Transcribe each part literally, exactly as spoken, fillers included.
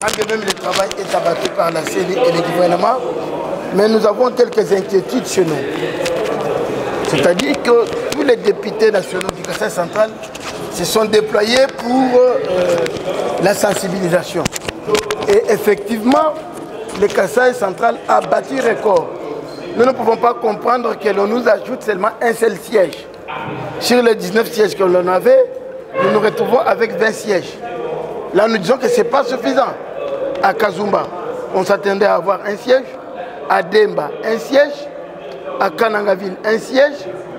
Même le travail est abattu par la C E N I et le gouvernement, mais nous avons quelques inquiétudes chez nous. C'est-à-dire que tous les députés nationaux du Kasaï central se sont déployés pour euh, la sensibilisation. Et effectivement, le Kasaï central a battu record. Nous ne pouvons pas comprendre que l'on nous ajoute seulement un seul siège. Sur les dix-neuf sièges que l'on avait, nous nous retrouvons avec vingt sièges. Là, nous disons que ce n'est pas suffisant. À Kazumba, on s'attendait à avoir un siège. À Demba, un siège. À Kanangaville, un siège.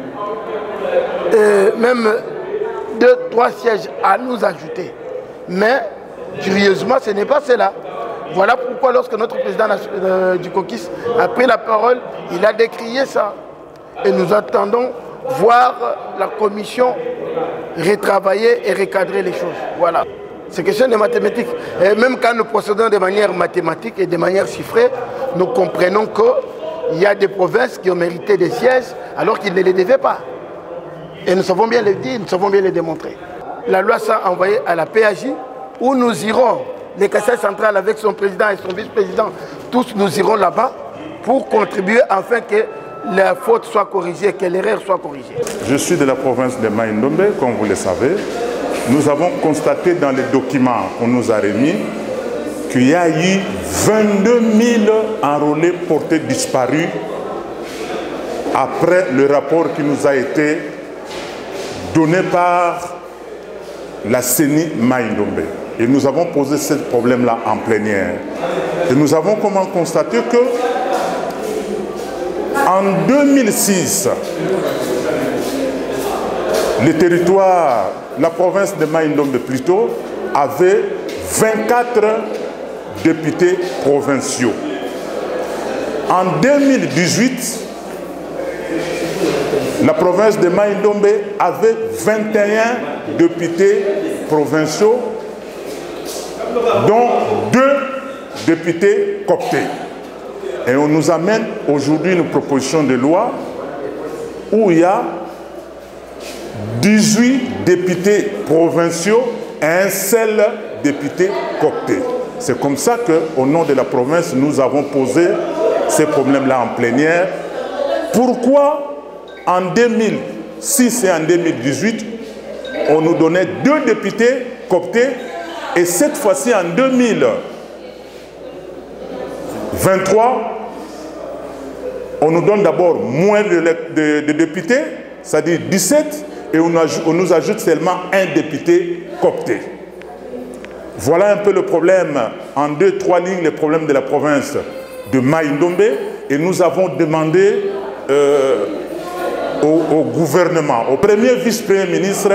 Et même deux, trois sièges à nous ajouter. Mais, curieusement, ce n'est pas cela. Voilà pourquoi lorsque notre président du caucus a pris la parole, il a décrié ça. Et nous attendons voir la commission retravailler et recadrer les choses. Voilà. C'est question de mathématiques. Et même quand nous procédons de manière mathématique et de manière chiffrée, nous comprenons qu'il y a des provinces qui ont mérité des sièges alors qu'ils ne les devaient pas. Et nous savons bien le dire, nous savons bien le démontrer. La loi s'est envoyée à la P A J où nous irons, le Kasaï central avec son président et son vice-président, tous nous irons là-bas pour contribuer afin que la faute soit corrigée, que l'erreur soit corrigée. Je suis de la province de Mai Ndombe, comme vous le savez. Nous avons constaté dans les documents qu'on nous a remis qu'il y a eu vingt-deux mille enrôlés portés disparus après le rapport qui nous a été donné par la C E N I Mai Ndombe. Et nous avons posé ce problème-là en plénière. Et nous avons comment constaté que en deux mille six, le territoire, la province de Mai Ndombe plutôt, avait vingt-quatre députés provinciaux. En deux mille dix-huit, la province de Mai Ndombe avait vingt et un députés provinciaux, dont deux députés cooptés. Et on nous amène aujourd'hui une proposition de loi où il y a dix-huit députés provinciaux et un seul député coopté. C'est comme ça qu'au nom de la province, nous avons posé ces problèmes-là en plénière. Pourquoi en deux mille six et en deux mille dix-huit, on nous donnait deux députés cooptés et cette fois-ci en deux mille vingt-trois, on nous donne d'abord moins de, de, de députés, c'est-à-dire dix-sept, et on, on nous ajoute seulement un député coopté. Voilà un peu le problème, en deux, trois lignes, le problème de la province de Mai Ndombe, et nous avons demandé euh, au, au gouvernement, au premier vice-premier ministre,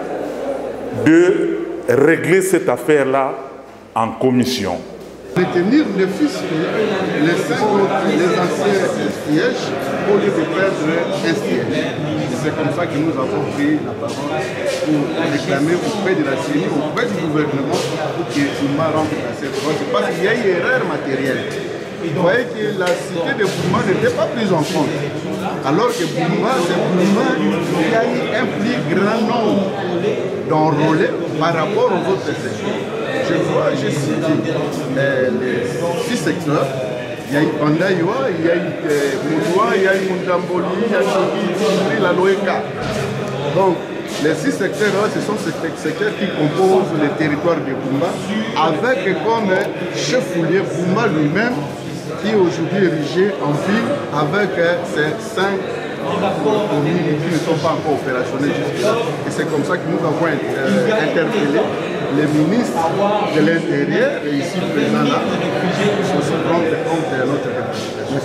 de régler cette affaire-là en commission. Retenir les fils, les, les anciens sièges au lieu de perdre un siège. C'est comme ça que nous avons pris la parole pour réclamer auprès de la C E N I, auprès du gouvernement, pour qu'il m'a remplacé. Parce qu'il y a une erreur matérielle. Vous voyez que la cité de Bouma n'était pas prise en compte. Alors que Bouma, c'est Bouma qui a eu un plus grand nombre d'enrôlés par rapport aux autres secteurs. Je vois, j'ai cité euh, les six secteurs. Il y a eu Pandaïwa, il y a eu Moudoua, il y a eu Mundamboli, il y a eu la Loéka. Donc, les six secteurs, ce sont ces secteurs qui composent le territoire de Bouma, avec comme chef-lieu Bouma lui-même, qui est aujourd'hui érigé en ville avec ces cinq communes qui ne sont pas encore opérationnelles jusque-là. Et c'est comme ça que nous avons euh, interpellé les ministres de l'Intérieur et ici présents là, pour se rendre compte de notre représentation.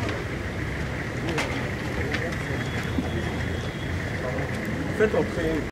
Faites entrer.